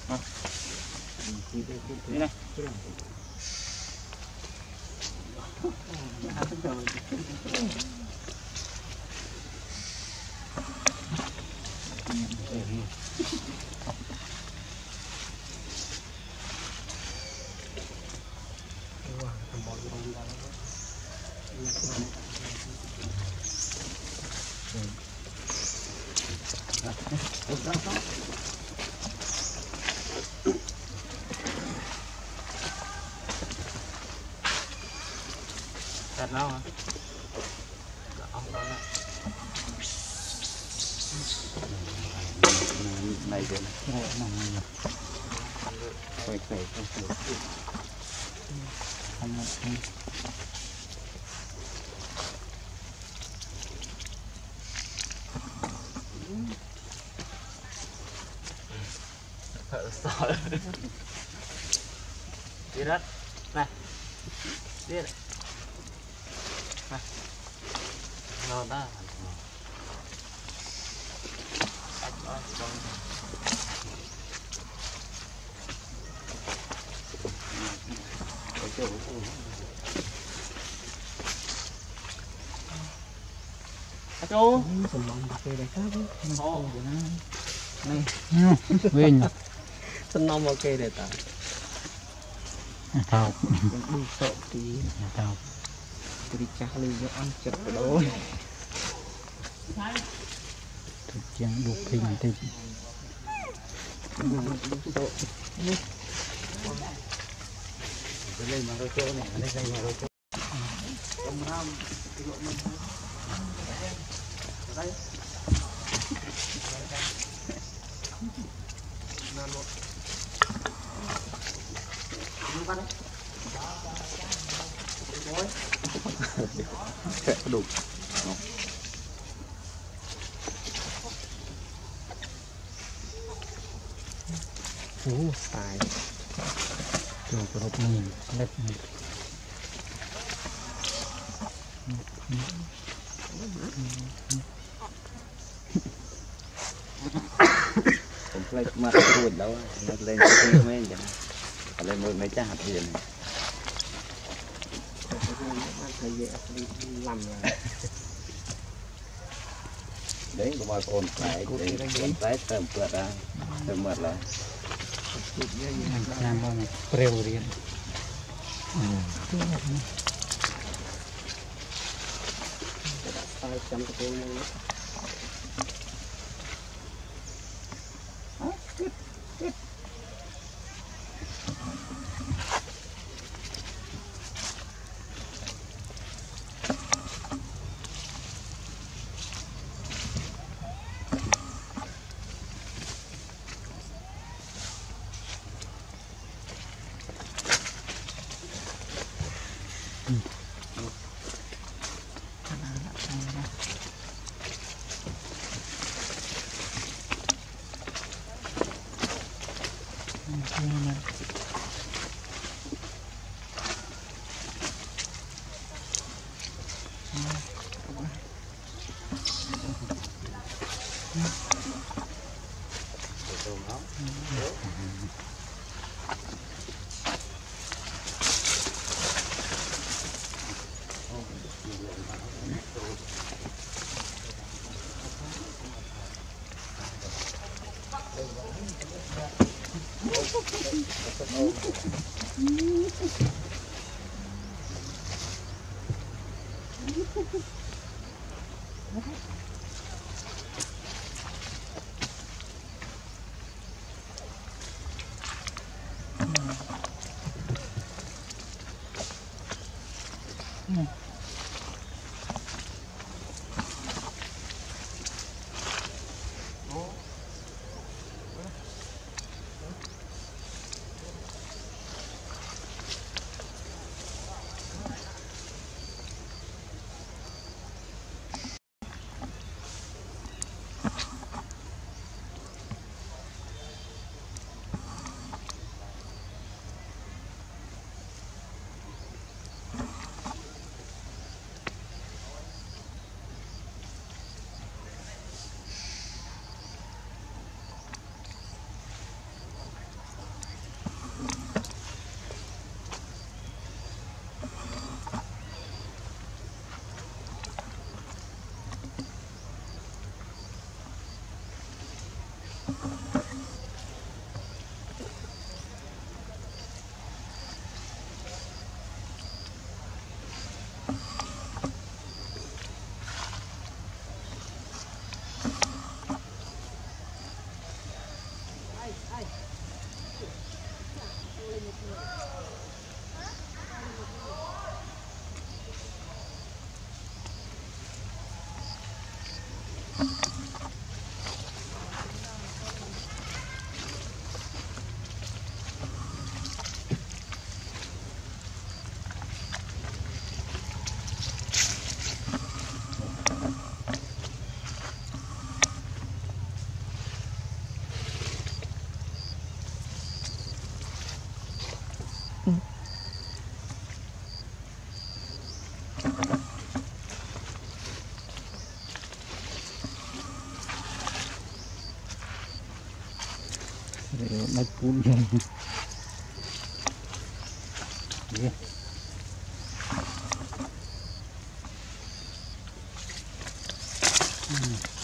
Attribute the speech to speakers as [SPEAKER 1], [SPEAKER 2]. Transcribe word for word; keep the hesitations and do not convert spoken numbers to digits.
[SPEAKER 1] Đi này. Đặt đâu hả? Ông đó này rồi này nằm này quay quay không được không không thợ sợ đi đất này đi này nó đã chú sầm mông kê đây khác này quên sầm mông ok để ta tao đi sợ tí tao đi chắc đi cho ăn chật ở đâu thực chẳng buộc hình thì lên mà đôi chỗ này lên đây mà đôi chỗ đây đủ ú tài chủ của một nghìn lệchผมเคยมาพูดแล้วเล่นที่ไม่ยังอะไรมือไม่จ้าหัดเรียนthầy dễ làm đấy của bà con phải để phải tầm vượt ra tầm vượt lại làm bao nhiêu treo riêng tay chấm cái
[SPEAKER 2] Nagpunyan. Sige. Hmm.